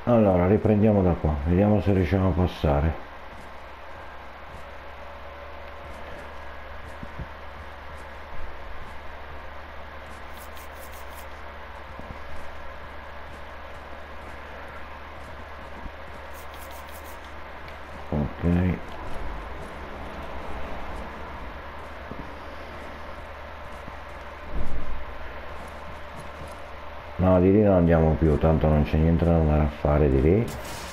Allora, riprendiamo da qua, vediamo se riusciamo a passare. Ok. No, di lì non andiamo più, tanto non c'è niente da andare a fare di lì.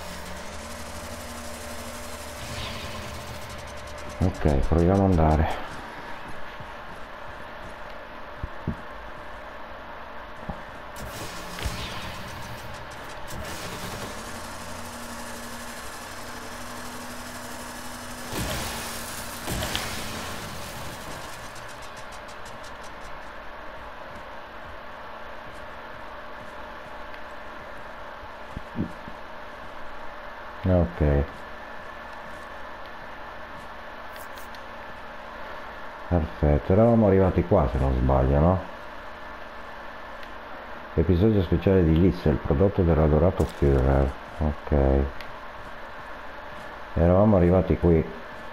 Ok, proviamo ad andare. Ok. Perfetto, eravamo arrivati qua se non sbaglio, no? Episodio speciale di Lissel, prodotto dell'adorato Führer. Ok. Eravamo arrivati qui.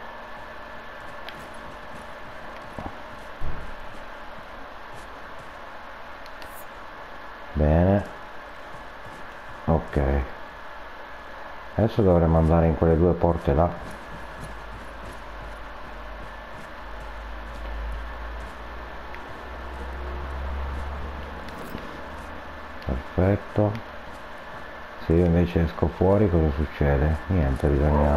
Bene. Ok. Adesso dovremmo andare in quelle due porte là. Perfetto. Se io invece esco fuori cosa succede? Niente,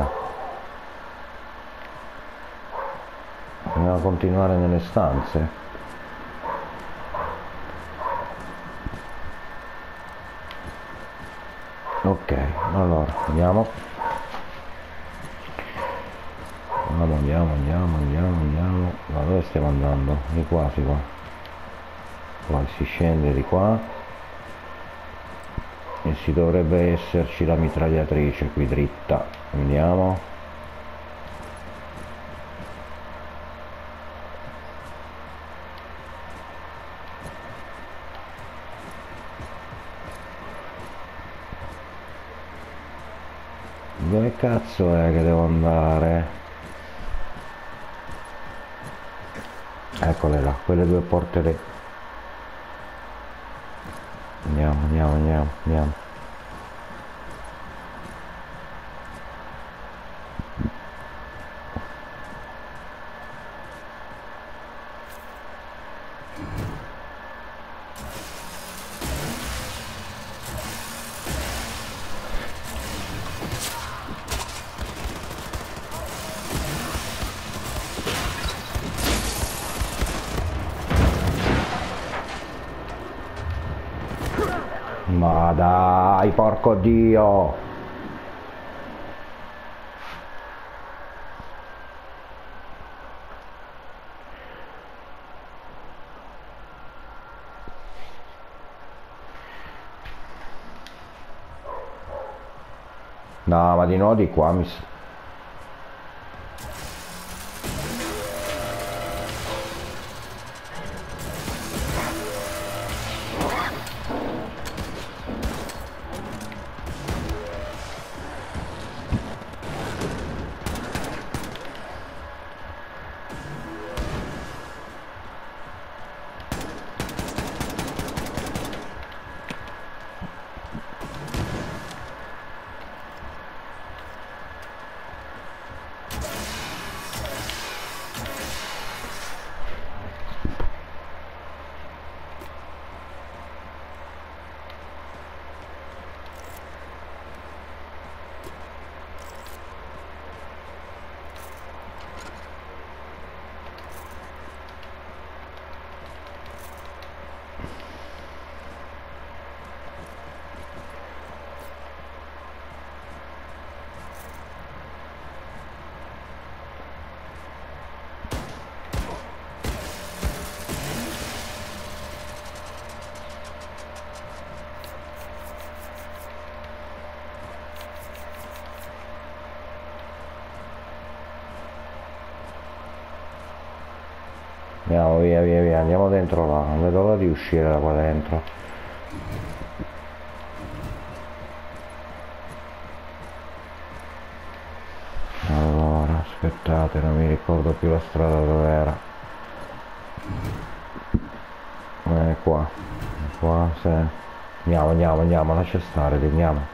bisogna continuare nelle stanze. Ok, allora andiamo. Andiamo. Ma dove stiamo andando? Di qua, si qua. Poi si scende di qua. E si dovrebbe esserci la mitragliatrice qui dritta. Andiamo. Dove cazzo è che devo andare? Eccole là, quelle due porte lì. Andiamo. Ma dai, porco Dio! No, ma di nuovo di qua andiamo via, andiamo dentro là, non vedo l'ora di uscire da qua dentro. Aspettate, non mi ricordo più la strada dove era. Qua. Qua, se... Andiamo, lascia stare, andiamo.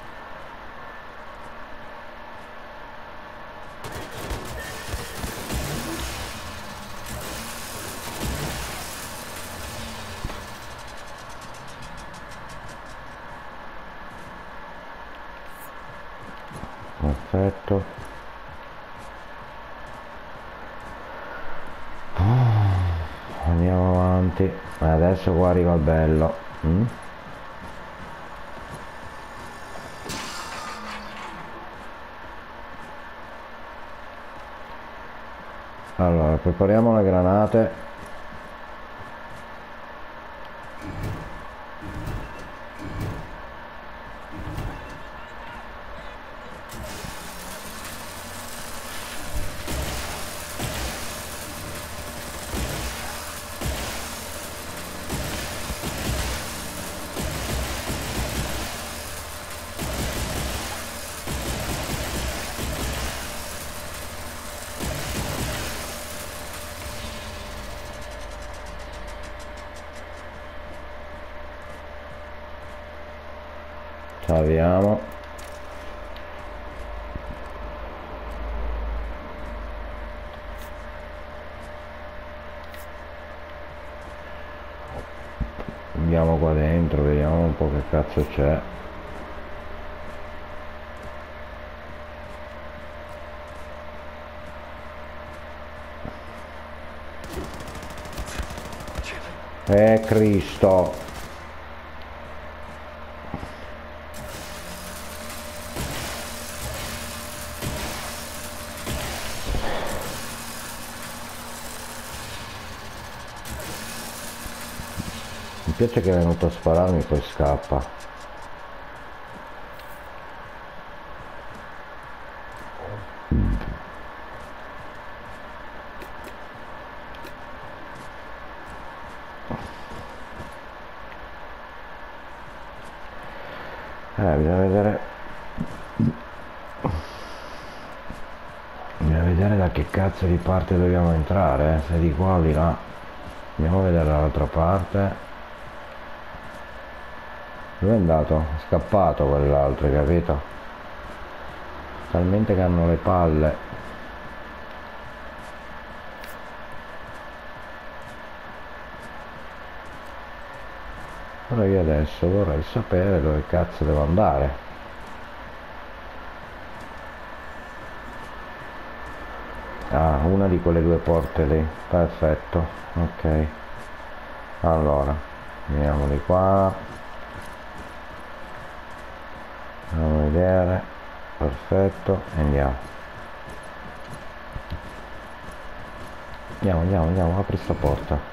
Perfetto. Andiamo avanti. Adesso qua arriva il bello. Allora, prepariamo le granate. Salviamo. Andiamo qua dentro, vediamo un po' che cazzo c'è. Cristo! Mi piace che è venuto a spararmi, poi scappa. Bisogna vedere da che cazzo di parte dobbiamo entrare, se di qua o di là. Andiamo a vedere dall'altra parte. Dove è andato? È scappato quell'altro, capito? Talmente che hanno le palle. Ora io adesso vorrei sapere dove cazzo devo andare. Ah, una di quelle due porte lì. Perfetto, ok. Allora, andiamo di qua. Andiamo a vedere. Perfetto, andiamo. Andiamo, apri sta porta.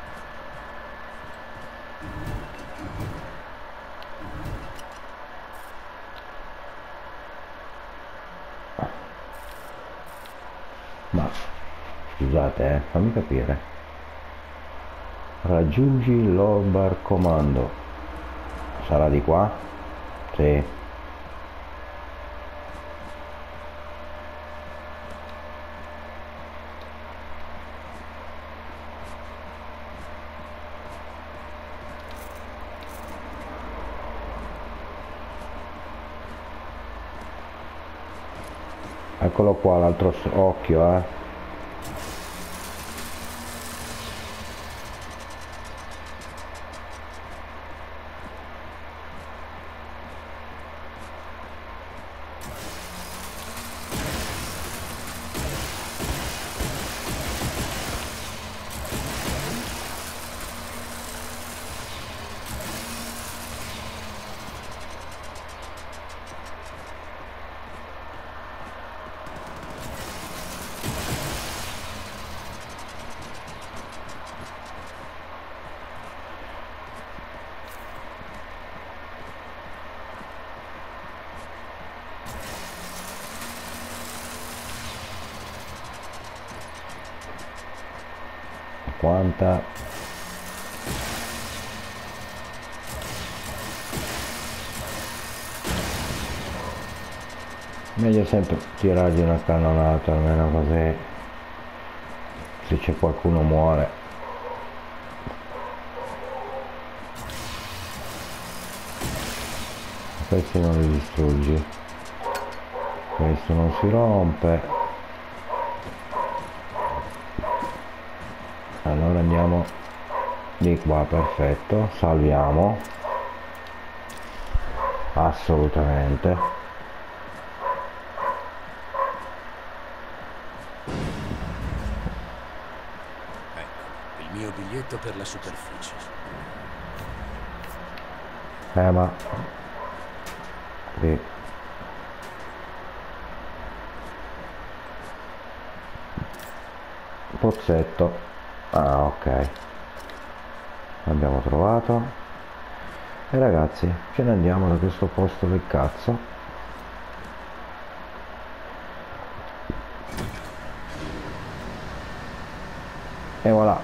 Ma scusate, fammi capire. Raggiungi il bar comando. Sarà di qua? Sì. Eccolo qua l'altro occhio, Quanta Meglio sempre tirargli una cannonata, almeno così se c'è qualcuno muore. Questi non li distruggi, questo non si rompe. Allora andiamo di qua, perfetto, salviamo assolutamente. Il mio biglietto per la superficie. Ma qui pozzetto, ah ok, l'abbiamo trovato e ragazzi ce ne andiamo da questo posto del cazzo. E voilà.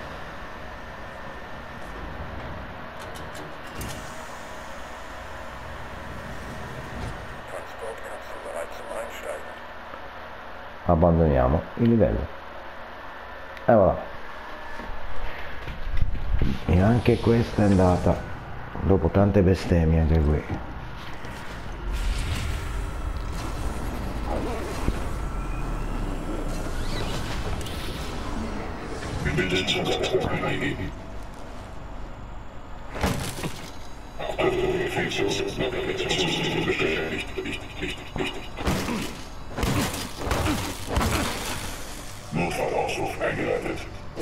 Abbandoniamo il livello e voilà, e anche questa è andata dopo tante bestemmie anche qui. Notfallausruf eingeleitet.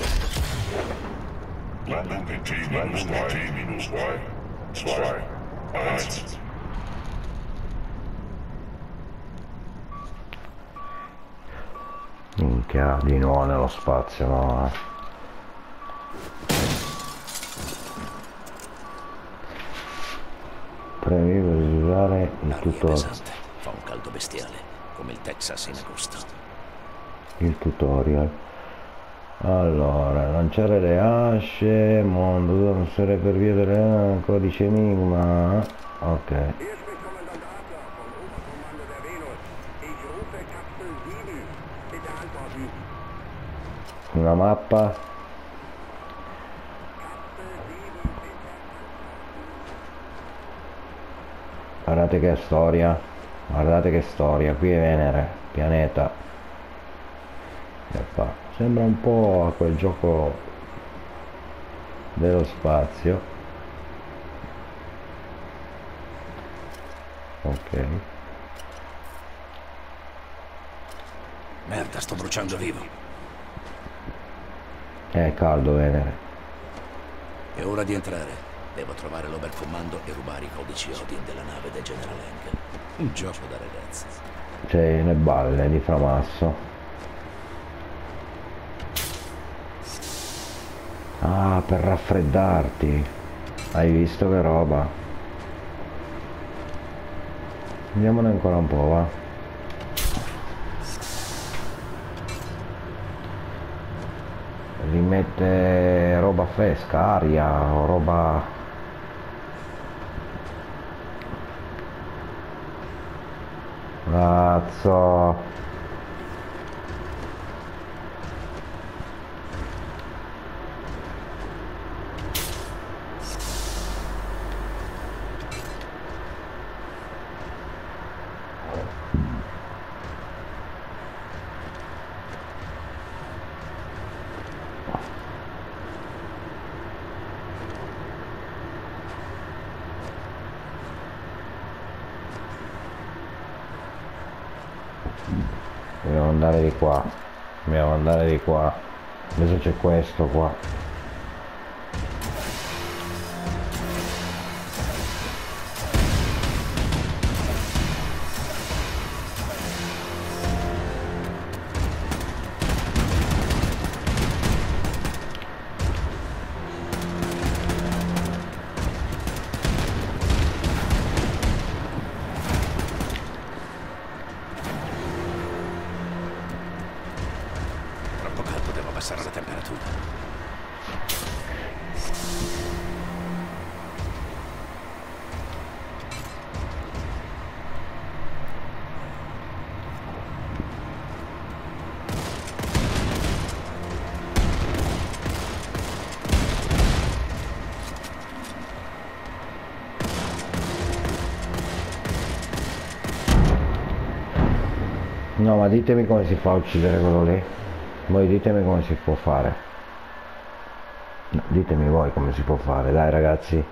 Landung in T-3, 2, 1. Minchia, di nuovo nello spazio, no? Premi per usare il tutorial. Fa un caldo bestiale, come il Texas in agosto. Il tutorial. Allora, lanciare le asce, mondo, non essere per via del codice enigma. Ok. Una mappa. Guardate che storia, guardate che storia, qui è Venere, pianeta. Sembra un po' a quel gioco dello spazio. Ok. Merda, sto bruciando vivo. È caldo Venere. È ora di entrare. Devo trovare l'Oberkommando e rubare i codici Odin della nave del generale Engel. Un gioco da ragazzi. C'è le balle di Framasso. Ah, per raffreddarti. Hai visto che roba? Andiamone ancora un po', va. Rimette roba fresca, aria o roba... Cazzo. Dobbiamo andare di qua, dobbiamo andare di qua. Adesso c'è questo qua. Troppo caldo, devo abbassare la temperatura. No, ma ditemi come si fa a uccidere quello lì. Voi ditemi come si può fare. No, ditemi voi come si può fare, dai ragazzi.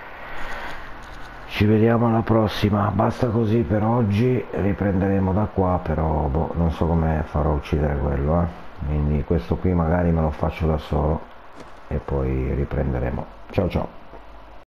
Ci vediamo alla prossima, basta così per oggi, riprenderemo da qua, però boh, non so come farò a uccidere quello, quindi questo qui magari me lo faccio da solo e poi riprenderemo. Ciao ciao.